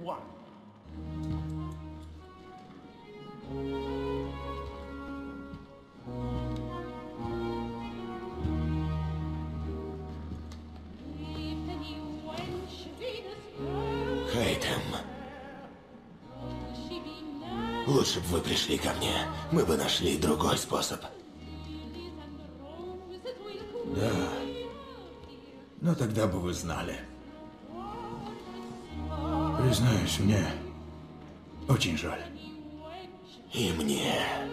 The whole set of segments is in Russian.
Хейтем. Лучше бы вы пришли ко мне. Мы бы нашли другой способ. Да. Но тогда бы вы знали. Признаюсь, мне очень жаль. И мне.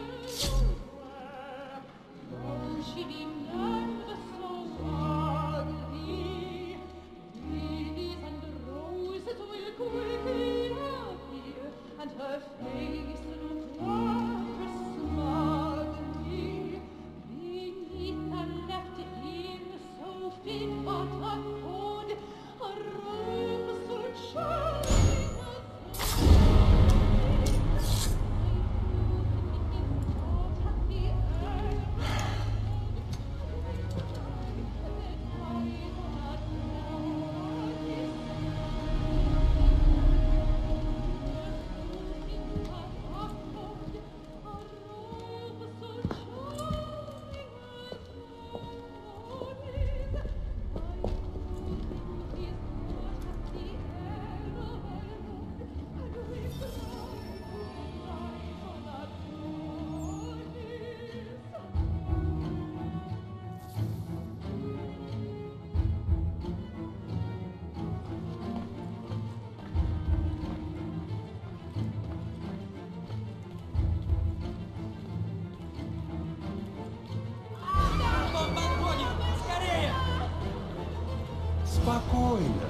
Спокойно.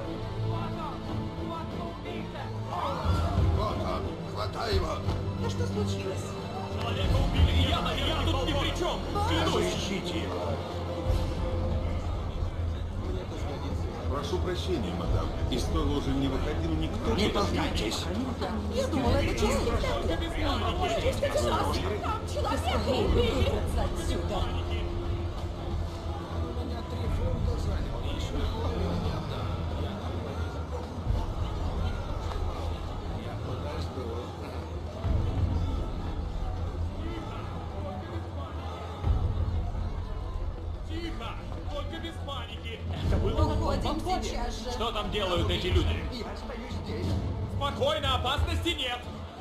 Вот он, хватай его. А что случилось? Человека убили, я тут ни при чем. Клянусь. Ищите его. Прошу прощения, мадам. Из той ложи не выходил никто. Не толкайтесь. Я думала, это человек. Скорее бы выбраться отсюда. Тихо, только без паники. Уходим сейчас же. Что там делают эти люди? Я стою здесь. Спокойно, опасности нет.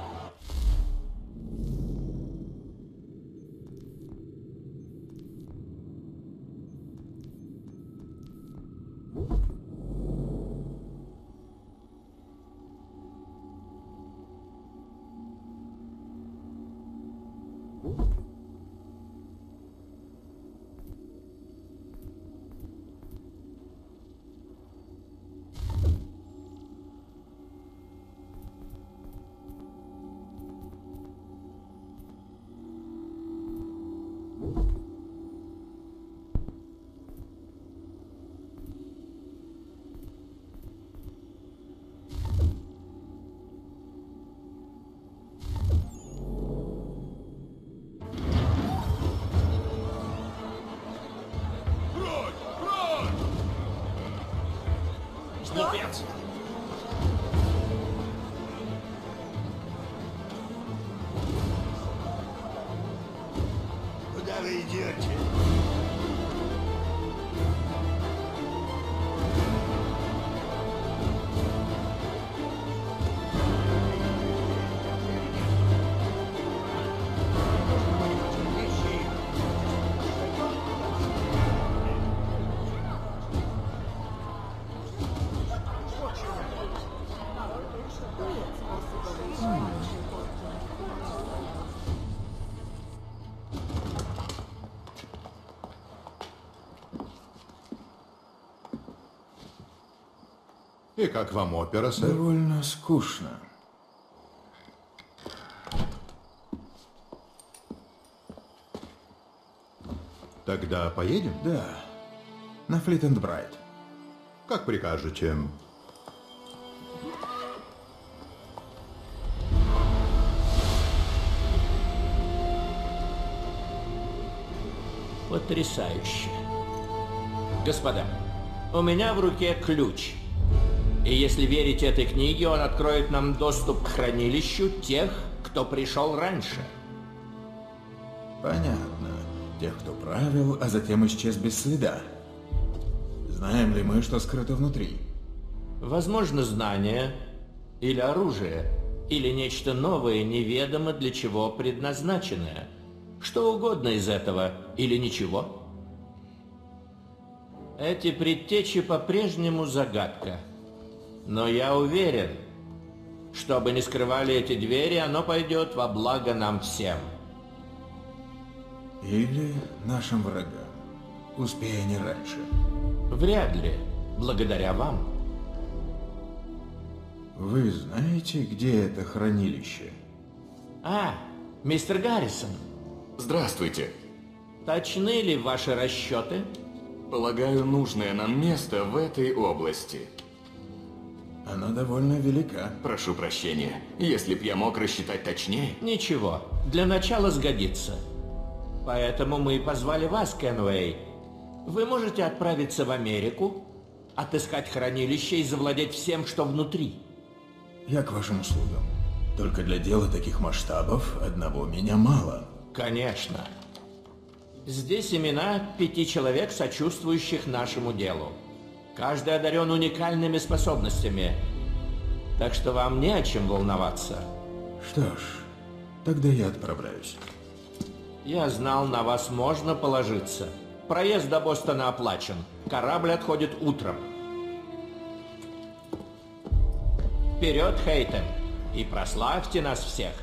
Что? Куда вы идете? И как вам опера, сэр? Довольно скучно. Тогда поедем? Да. На Флит энд Брайт. Как прикажете. Потрясающе. Господа, у меня в руке ключ. И если верить этой книге, он откроет нам доступ к хранилищу тех, кто пришел раньше. Понятно. Тех, кто правил, а затем исчез без следа. Знаем ли мы, что скрыто внутри? Возможно, знание или оружие, или нечто новое, неведомо для чего предназначенное. Что угодно из этого, или ничего. Эти предтечи по-прежнему загадка. Но я уверен, что бы ни скрывали эти двери, оно пойдет во благо нам всем. Или нашим врагам, успея не раньше. Вряд ли, благодаря вам. Вы знаете, где это хранилище? А, мистер Гаррисон, Здравствуйте. точны ли ваши расчеты? Полагаю, нужное нам место в этой области. Она довольно велика. Прошу прощения, если б я мог рассчитать точнее. Ничего, для начала сгодится. Поэтому мы и позвали вас, Кенуэй. Вы можете отправиться в Америку, отыскать хранилище и завладеть всем, что внутри. Я к вашим услугам. Только для дела таких масштабов одного меня мало. Конечно. Здесь имена 5 человек, сочувствующих нашему делу. Каждый одарен уникальными способностями. Так что вам не о чем волноваться. Что ж, тогда я отправляюсь. Я знал, на вас можно положиться. Проезд до Бостона оплачен. Корабль отходит утром. Вперед, Хейтем, и прославьте нас всех.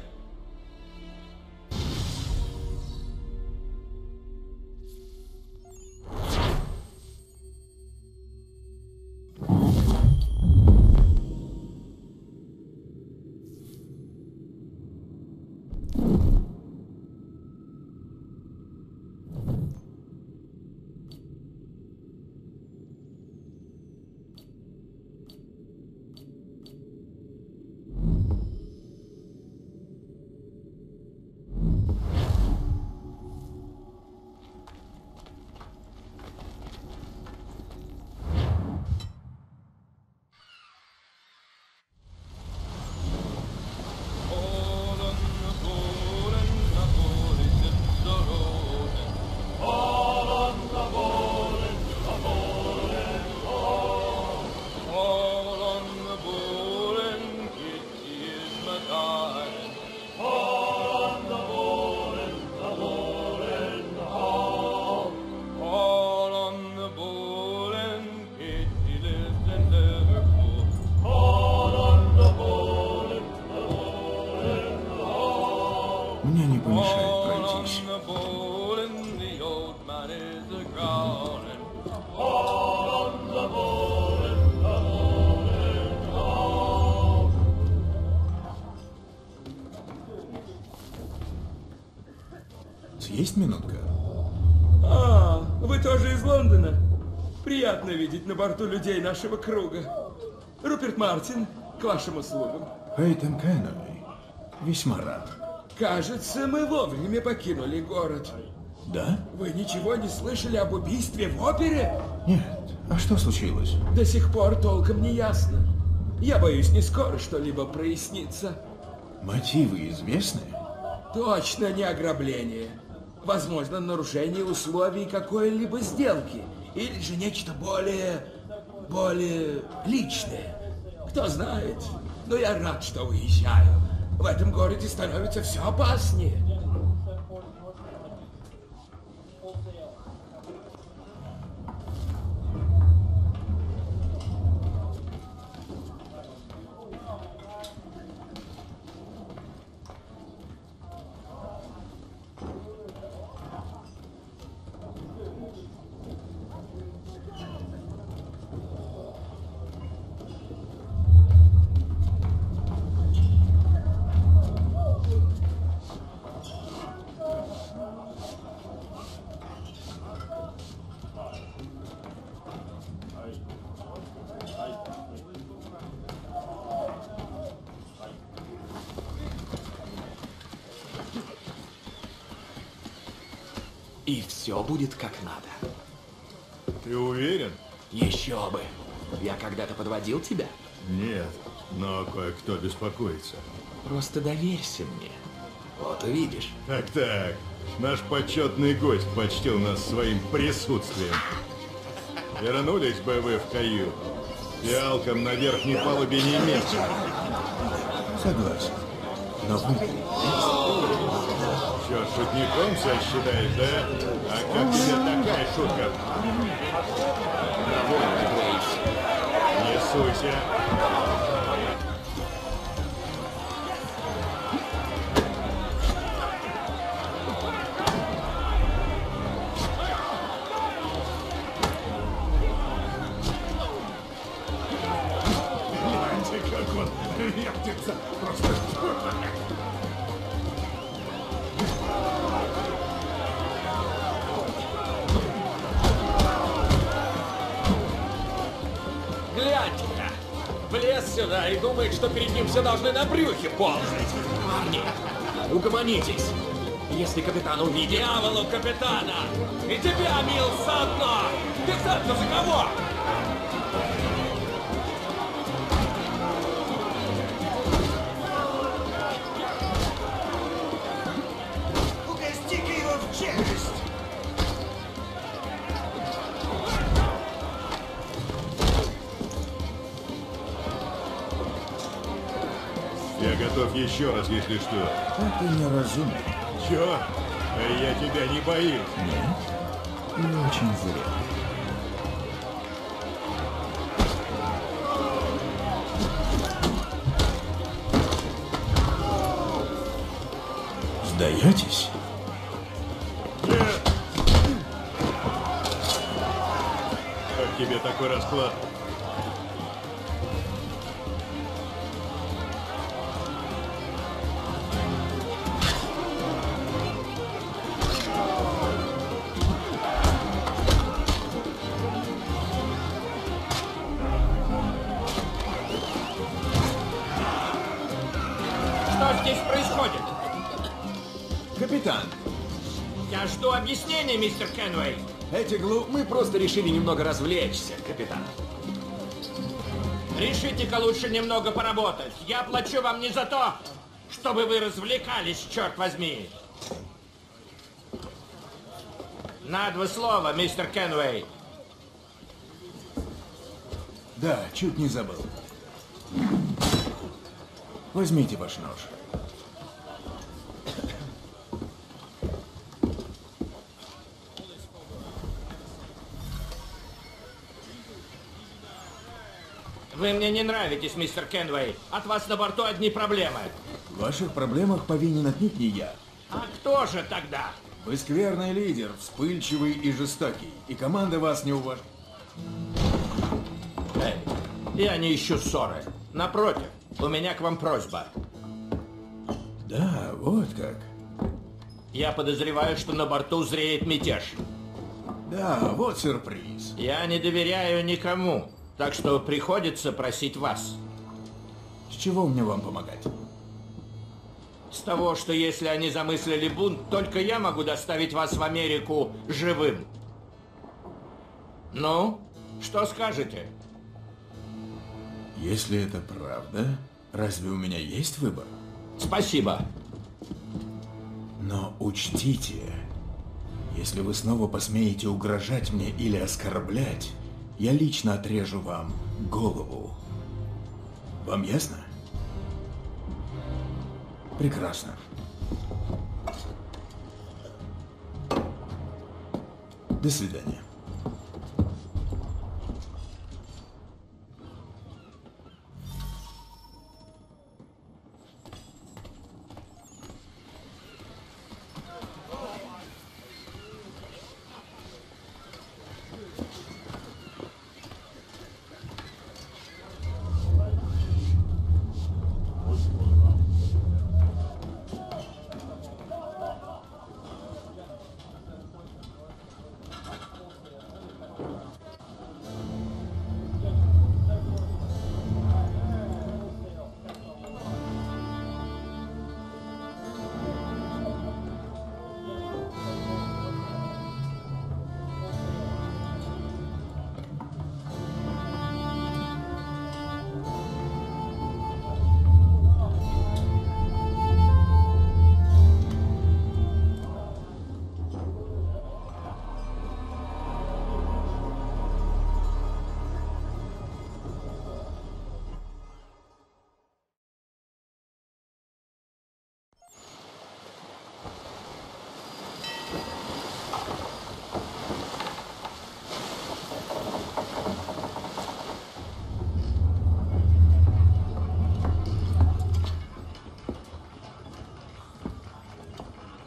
Мне не помешает пройтись. Есть минутка? А, вы тоже из Лондона? Приятно видеть на борту людей нашего круга. Руперт Мартин, к вашим услугам. Хейтем Кенуэй. Весьма рад. Кажется, мы вовремя покинули город. Да? Вы ничего не слышали об убийстве в опере? Нет. А что случилось? До сих пор толком не ясно. Я боюсь, не скоро что-либо прояснится. Мотивы известны? Точно не ограбление. Возможно, нарушение условий какой-либо сделки. Или же нечто более личное. Кто знает. Но я рад, что уезжаю. В этом городе становится все опаснее. И все будет как надо. Ты уверен? Еще бы. Я когда-то подводил тебя. Нет, но кое-кто беспокоится. Просто доверься мне. Вот увидишь. Так, наш почетный гость почтил нас своим присутствием. Вернулись бы вы в каюту. Фиалкам на верхней палубе не место. Согласен. Но вы... Чё, шутником себя считаешь, да? А как тебе такая шутка? Довольно, Грейс. Не суйся. Знаете, как он вертится? Просто... Гляньте-ка! Влез сюда и думает, что перед ним все должны на брюхе ползать. Парни, угомонитесь. Если капитан увидит... Дьяволу капитана! И тебя, Мил, заодно! Ты сам-то за кого? Угости-ка его в челюсть! Я готов еще раз, если что. Это неразумно. Чё? А я тебя не боюсь. Нет. И очень зря. Сдаетесь? Нет! Как тебе такой расклад? Что здесь происходит? Капитан, Я жду объяснений, мистер Кенвей. Мы просто решили немного развлечься, капитан. Решите-ка лучше немного поработать. Я плачу вам не за то, чтобы вы развлекались, черт возьми. На два слова, мистер Кенвей. да, чуть не забыл. Возьмите ваш нож. Вы мне не нравитесь, мистер Кенвей. От вас на борту одни проблемы. В ваших проблемах повинен отнюдь не я. А кто же тогда? Вы скверный лидер, вспыльчивый и жестокий. И команда вас не уважает. Эй, я не ищу ссоры. Напротив, у меня к вам просьба. Да, вот как. Я подозреваю, что на борту зреет мятеж. Да, вот сюрприз. Я не доверяю никому, так что приходится просить вас. С чего мне вам помогать? С того, что если они замыслили бунт, только я могу доставить вас в Америку живым. Ну, что скажете? Если это правда, разве у меня есть выбор? Спасибо. Но учтите, если вы снова посмеете угрожать мне или оскорблять, я лично отрежу вам голову. Вам ясно? Прекрасно. До свидания.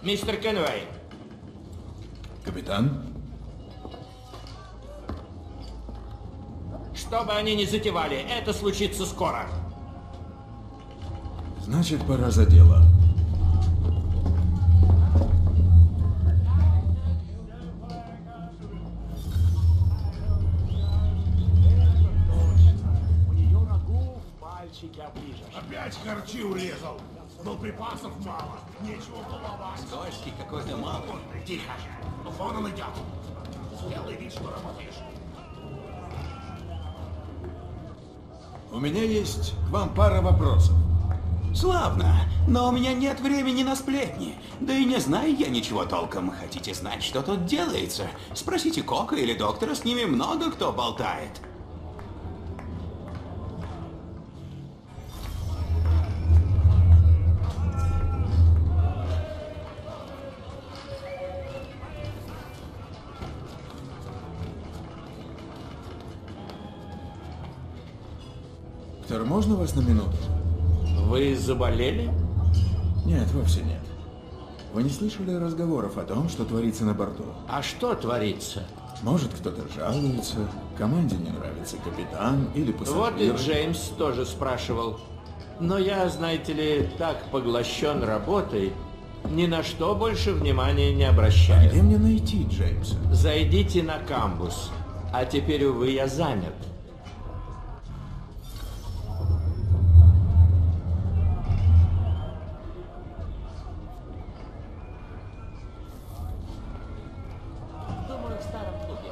Мистер Кенуэй, Капитан? что бы они ни затевали, это случится скоро. Значит, пора за дело. Опять харчи урезал. Но припасов мало. Нечего баловать. Скользкий какой-то малый. Тихо. Вон он идет. Сделай вид, что работаешь. У меня есть к вам пара вопросов. Славно, но у меня нет времени на сплетни. Да и не знаю я ничего толком. Хотите знать, что тут делается? Спросите Кока или доктора, с ними много кто болтает. Доктор, можно вас на минуту? Вы заболели? Нет, вовсе нет. Вы не слышали разговоров о том, что творится на борту? А что творится? Может, кто-то жалуется, команде не нравится капитан или пассажиры. Вот и Джеймс тоже спрашивал. Но я, знаете ли, так поглощен работой, ни на что больше внимания не обращаю. Где мне найти Джеймса? Зайдите на камбус. А теперь, увы, я занят. Думаю, в старом клубе.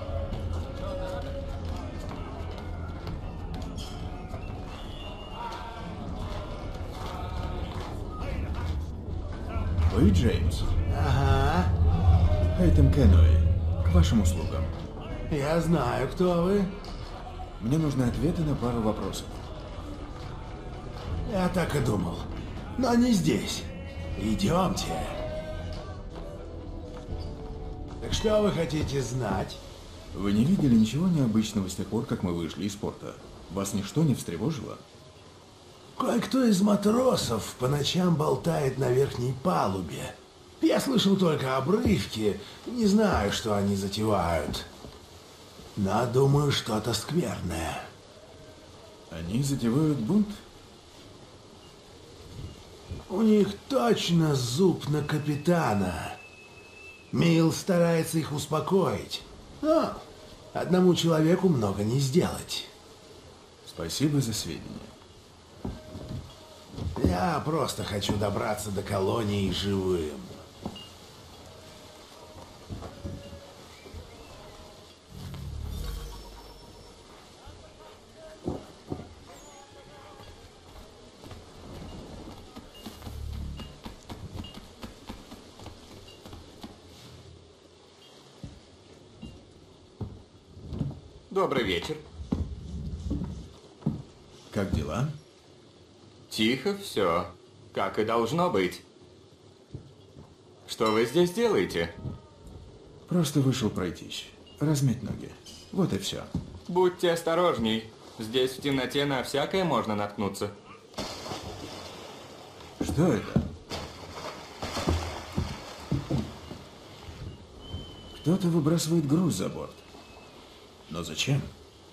Вы Джеймс? Ага. Хейтем Кенуэй. К вашим услугам. Я знаю, кто вы. Мне нужны ответы на пару вопросов. Я так и думал. Но не здесь. Идемте. Так что вы хотите знать? Вы не видели ничего необычного с тех пор, как мы вышли из порта? Вас ничто не встревожило? Кое-кто из матросов по ночам болтает на верхней палубе. Я слышал только обрывки, не знаю, что они затевают. Но думаю, что-то скверное. Они затевают бунт? У них точно зуб на капитана. Мил старается их успокоить. Но одному человеку много не сделать. Спасибо за сведения. Я просто хочу добраться до колонии живым. Добрый вечер. Как дела? Тихо все, как и должно быть. Что вы здесь делаете? Просто вышел пройтись. Размять ноги. Вот и все. Будьте осторожней. Здесь в темноте на всякое можно наткнуться. Что это? Кто-то выбрасывает груз за борт. Но зачем?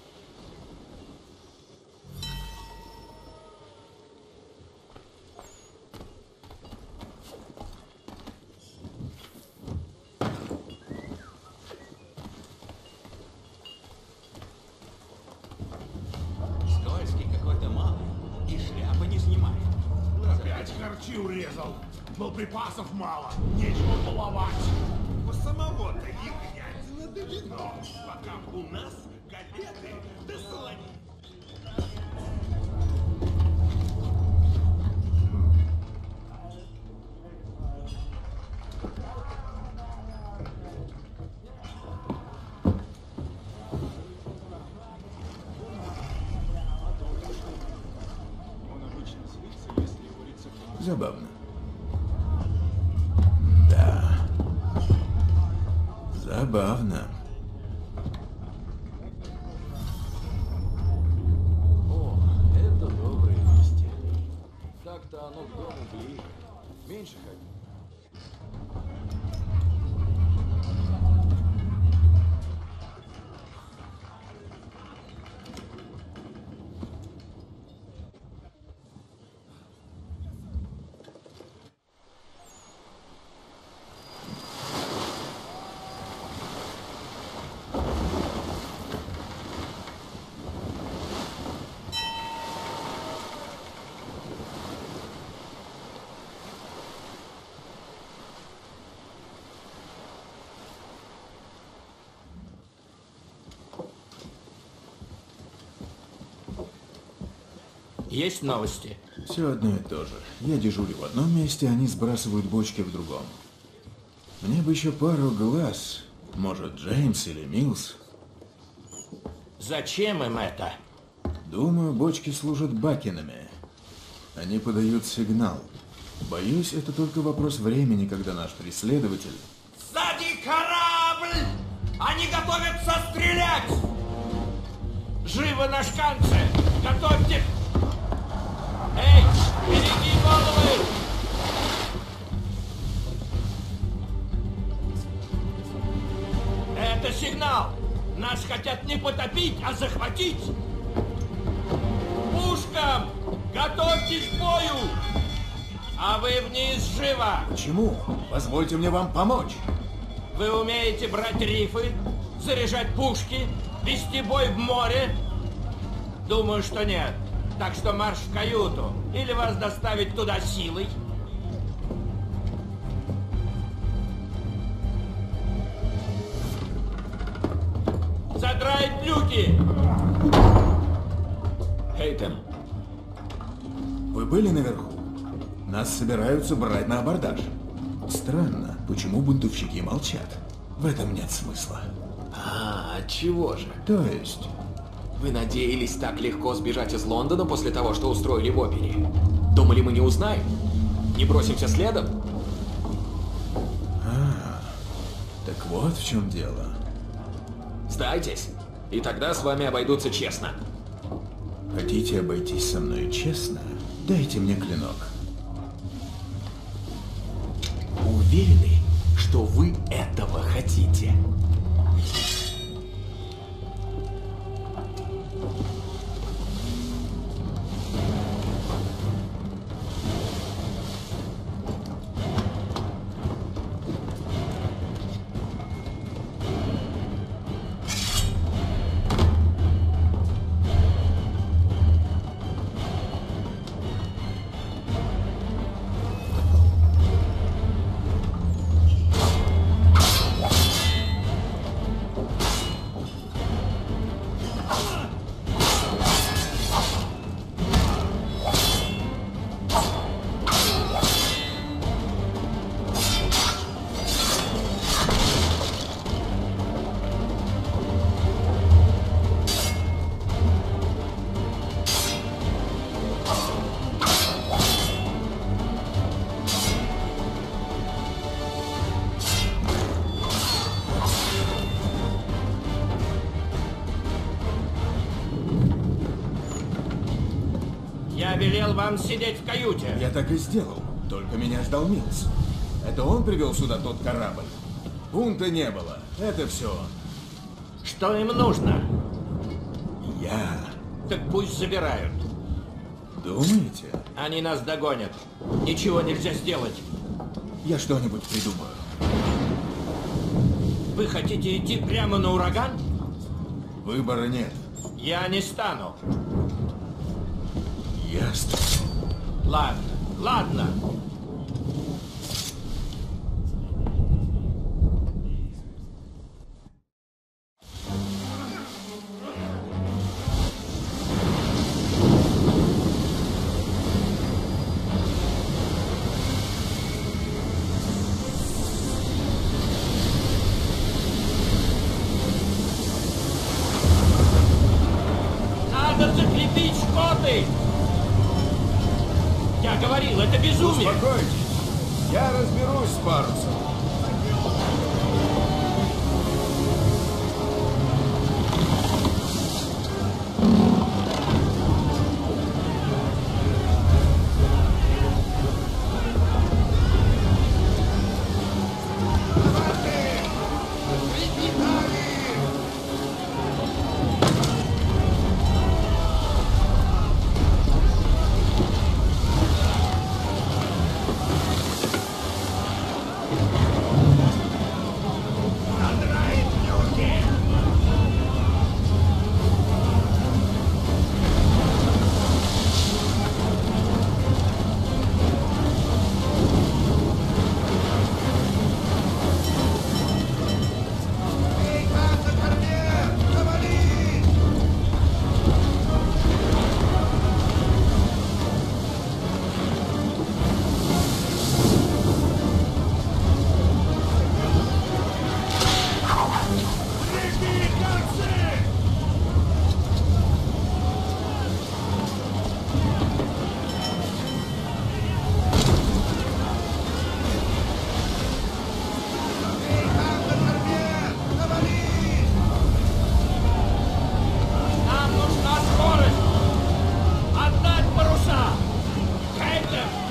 Скользкий какой-то малый. И шляпы не снимает. Опять харчи урезал. Но припасов мало. Нечего баловать. У самого-то ягнятина да вино. Пока у нас галеты да солонина. Забавно. Да. Забавно. О, это добрые вести. Так-то оно к дому ближе. Меньше ходить. Есть новости? Все одно и то же. Я дежурю в одном месте, они сбрасывают бочки в другом. Мне бы еще пару глаз. Может, Джеймс или Милс. Зачем им это? Думаю, бочки служат бакенами. Они подают сигнал. Боюсь, это только вопрос времени, когда наш преследователь... Сзади корабль! Они готовятся стрелять! Живо на шканце! Готовьте! Эй, береги головы! Это сигнал! Нас хотят не потопить, а захватить! Пушкам! Готовьтесь к бою! А вы вниз живо! Почему? Позвольте мне вам помочь. Вы умеете брать рифы, заряжать пушки, вести бой в море? Думаю, что нет. Так что марш в каюту. Или вас доставить туда силой. Задраить люки! Эйтем, Вы были наверху? Нас собираются брать на абордаж. Странно, почему бунтовщики молчат? В этом нет смысла. отчего же? То есть... Вы надеялись так легко сбежать из Лондона после того, что устроили в опере? Думали, мы не узнаем? Не бросимся следом? Так вот в чем дело. Сдайтесь, и тогда с вами обойдутся честно. Хотите обойтись со мной честно? Дайте мне клинок. Уверены, что вы этого хотите? Я велел вам сидеть в каюте. Я так и сделал. Только меня ждал Милс. Это он привел сюда тот корабль? Бунта не было. Это все он. Что им нужно? Я... Так пусть забирают. Думаете? Они нас догонят. Ничего нельзя сделать. Я что-нибудь придумаю. Вы хотите идти прямо на ураган? Выбора нет. Я не стану. Ясно. Ладно, ладно. Надо закрепить шкоты! Я говорил, это безумие! Успокойтесь. Я разберусь с парусом.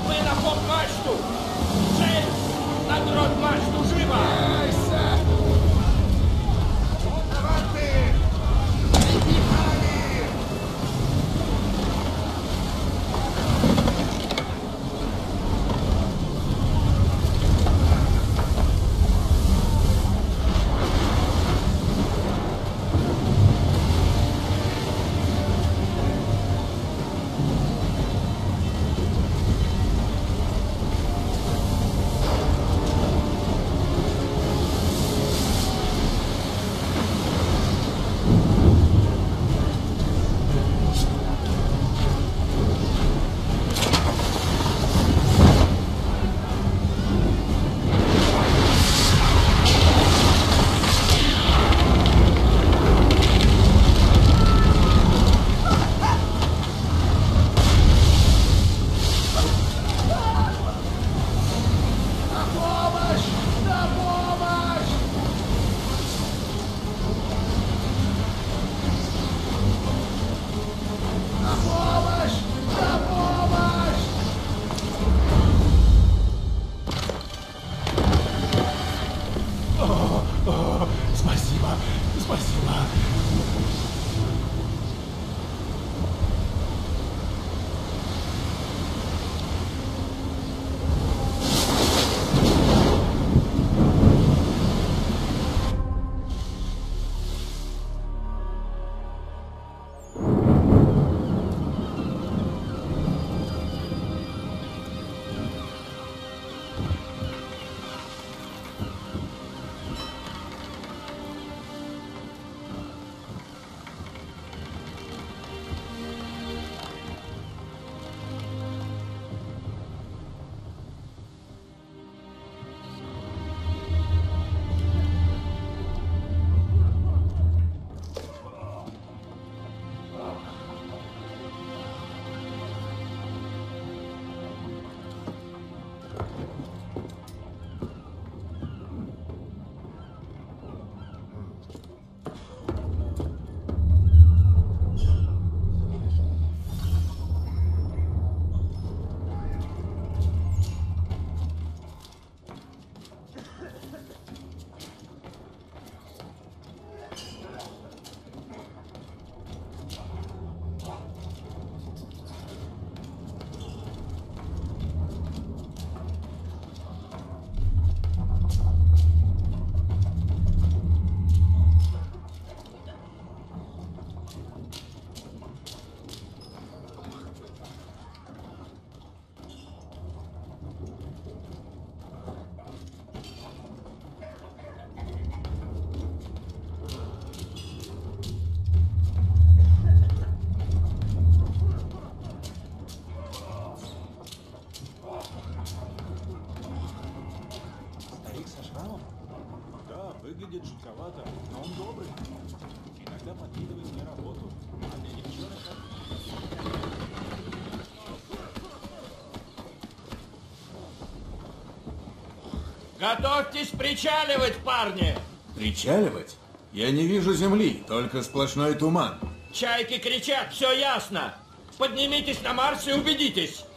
Мы на фок-мачту! Джеймс, на дрот-мачту, живо! Спасибо, спасибо. Выглядит жутковато, но он добрый. Иногда подкидывает мне работу. А для девчонок... Готовьтесь причаливать, парни! Причаливать? Я не вижу земли, только сплошной туман. Чайки кричат, все ясно. Поднимитесь на Марс и убедитесь.